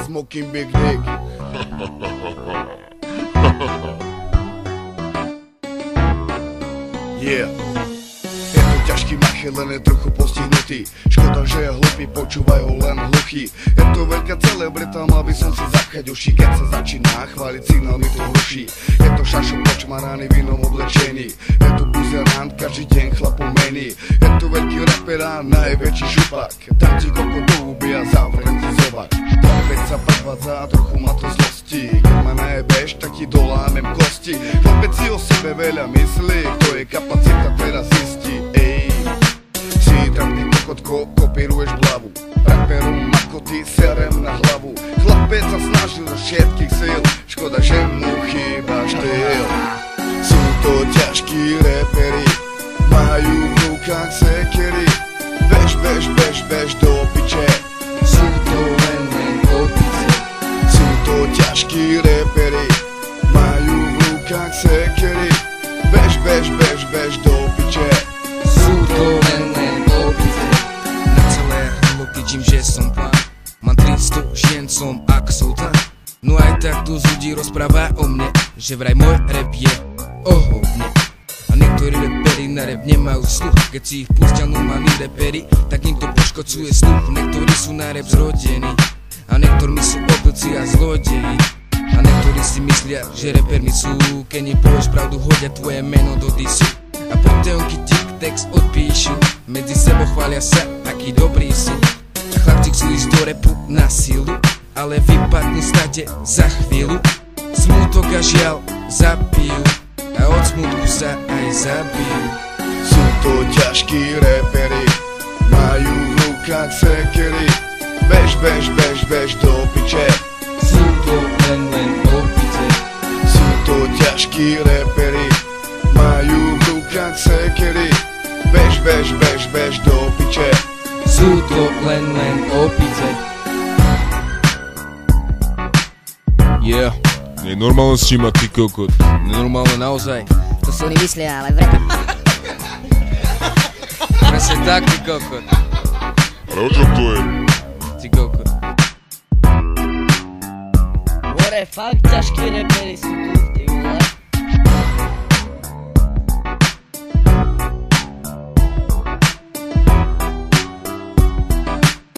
smoking big dick. Yeah. Je to ťažký machet, len je trochu postihnutý. Škoda, že je hlupý, počúvajú len hluchý. Je to veľká celebrita, mal by som si zapchať uši. Keď sa začína chváliť, signál mi to ruší. Je to šašo počmaraný vínom oblečený. Je to buzerant, každý deň chlapu mení. Je to veľký raper a najväčší župak. Dám ti koko do huby a zavriem ti zobak. Chlapec sa predvádza a trochu ma to zlostí. Keď ma najebeš, tak ti dolámem kosti. Chlapec si o sebe veľa myslí, kto je kapacita teraz zistí. Ej, si trapný kokotko, kopíruješ hlavu. Raperom ako ty serem na hlavu. Chlapec sa snažil zo všetkých síl, škoda, že mu chýba štýl. Sú to ťažkí reperi, majú v rukách sekery. Bež, bež, bež, bež do piče. Sú to len opice. Sú to ťažkí reperi, majú v rukách sekery. Bež, bež, bež, bež do piče. Sú to len opice. Na celé hrlo vidím, že som pán. Mám 300 žien, som ako sultán. No aj tak tu z ľudí rozpráva o mne, že vraj môj rap je o hovne. A niektorí reperi na rap nemajú sluch. Keď si ich pustia normálni reperi, tak niekto poškocuje sluch. Niektorí sú na rap zrodení a niektorí sú opici a zlodeji. A niektorí si myslia, že repermi sú. Keď im povieš pravdu, hodia tvoje meno do disu. A potom keď ti text odpíšu, medzi sebou chvália sa, aký dobrý sú. A chlapci chcú ísť do rapu na silu, ale vypadnú stade za chvíľu. Smutok a žiaľ zabijú a od smutku sa aj zabijú. Sú to ťažkí reperi, majú v rukách sekery. Bež, bež, bež, bež do piče. Sú to len opice. Sú to ťažkí reperi, majú v rukách sekery. Bež, bež, bež, bež do piče. Sú to len opice. Yeah. Nenormálne s čím a ty kokot. Nenormálne naozaj. To si oni myslia, ale v rape. Presne tak, ty kokot. Ale o čom to je? Ty kokot. More, fakt ťažkí reperi sú tu, ty vole.